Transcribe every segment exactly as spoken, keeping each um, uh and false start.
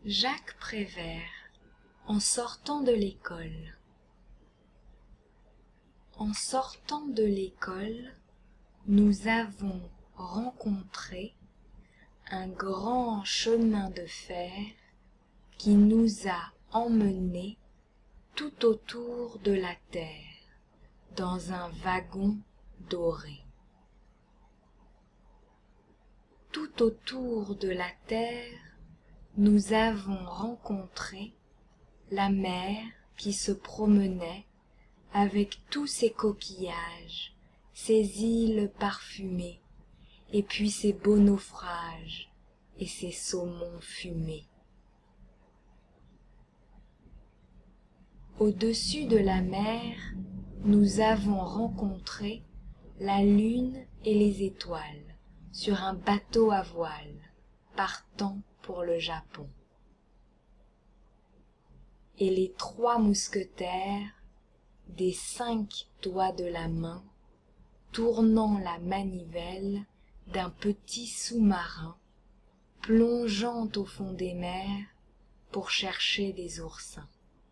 Jacques Prévert, en sortant de l'école. En sortant de l'école, nous avons rencontré un grand chemin de fer qui nous a emmenés tout autour de la terre, dans un wagon doré. Tout autour de la terre, nous avons rencontré la mer qui se promenait avec tous ses coquillages, ses îles parfumées, et puis ses beaux naufrages et ses saumons fumés. Au-dessus de la mer, nous avons rencontré la lune et les étoiles sur un bateau à voile partant pour le Japon. Et les trois mousquetaires, des cinq doigts de la main, tournant la manivelle d'un petit sous-marin, plongeant au fond des mers pour chercher des oursins.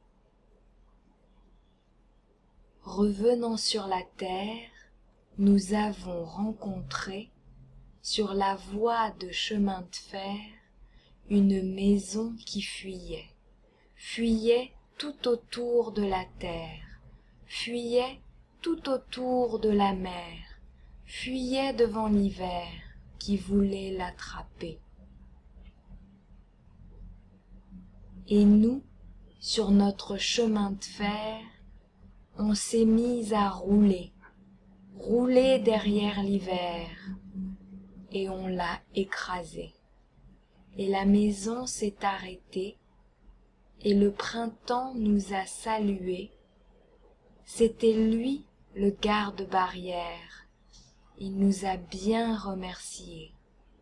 Revenant sur la terre, nous avons rencontré, sur la voie de chemin de fer, une maison qui fuyait, fuyait tout autour de la terre, fuyait tout autour de la mer, fuyait devant l'hiver qui voulait l'attraper. Et nous, sur notre chemin de fer, on s'est mis à rouler, rouler derrière l'hiver, et on l'a écrasé. Et la maison s'est arrêtée, et le printemps nous a salués. C'était lui le garde-barrière, il nous a bien remerciés.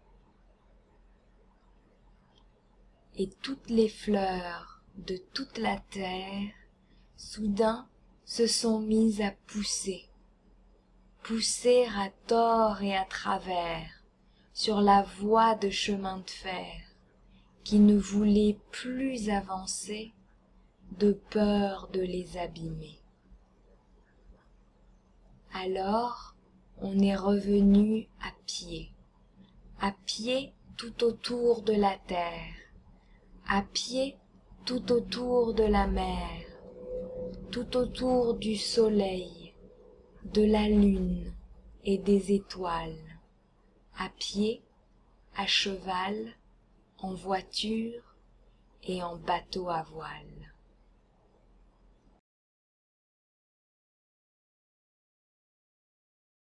Et toutes les fleurs de toute la terre, soudain, se sont mises à pousser, pousser à tort et à travers, sur la voie de chemin de fer, qui ne voulait plus avancer, de peur de les abîmer. Alors, on est revenu à pied, à pied tout autour de la terre, à pied tout autour de la mer, tout autour du soleil, de la lune et des étoiles, à pied, à cheval, en voiture et en bateau à voile.